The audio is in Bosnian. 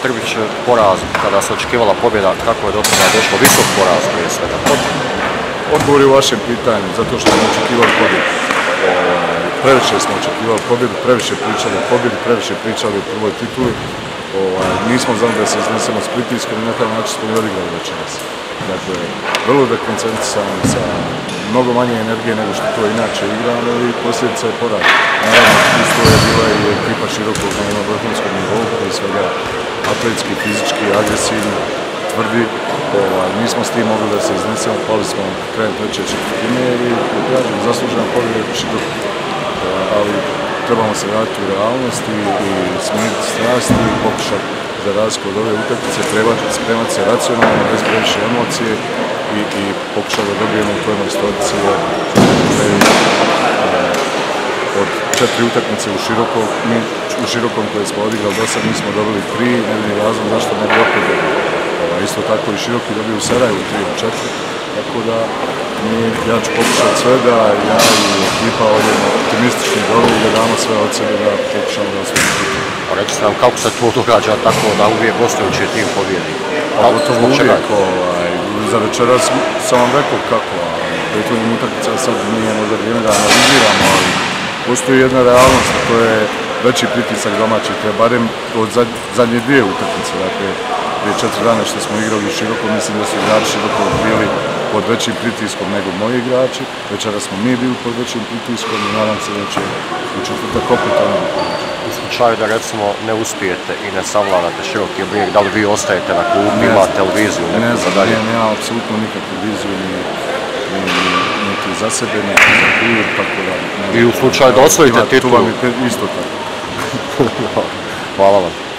Trbić poraz, kada se očekivala pobjeda, kako je do toga došlo, visok poraz prije svega? Odgovor je u vašem pitanju, zato što smo očekivali pobjedu. Previše smo očekivali pobjedu, previše pričali o pobjedi, previše pričali o prvoj tituli. Nismo znali da se iznesemo s pritiskom i na taj način smo i odigrali večeras. Dakle, vrlo dekoncentrisani, sa mnogo manje energije nego što to inače igramo i posljedica je poraz. Naravno, uz to je bila i ekipa Širokog na jednom vrhunskom nivou, prije svega atletski, fizički, agresivni, tvrdi. Nismo s tim mogli da se iznesemo, pali smo krajem treće četvrtine i zaslužena pobjeda Širokog. Ali trebamo se vratiti u realnost i smiriti strasti i pokušati za razliku od ove utakmice spremati se racionalno, bez previše emocije i pokušati da dobijemo u toj majstorici od 4 utakmice u Širokom koje smo odigrali do sad nismo dobili 3, ne vidim razlog zašto ne bi opet dobili. Isto tako i Široki dobiju u Sarajevu 3 od 4, tako da ja ću pokušati sve da ja i ekipa odemo optimistični dobri i da damo sve od sebe da pokušamo da osvojimo. Recite nam kako se to događa tako da uvijek gostujući tim pobjedi? Gotovo uvijek. Za večeras sam vam rekao kako. Prethodnim utakmica sad nije možda vrijeme da analiziramo, ali postoji jedna realnost, a to je veći pritisak domaćih, barem od zadnje 2 utakmice. Dakle, prije 4 dana što smo igrali u Širokom, mislim da su igrači Širokog bili pod većim pritiskom nego moji igrači. Večeras smo mi bili pod većim pritiskom i nadam se da će u četvrtak opet ono biti. U slučaju da recimo ne uspijete i ne savladate Široki Brijeg, da li vi ostajete na klubu, imate televiziju? Ne znam, nemam apsolutno nikakvu viziju niti za sebe, niti za klub, tako da... I u slučaju da osvojite titulu? Isto tako. Hvala vam.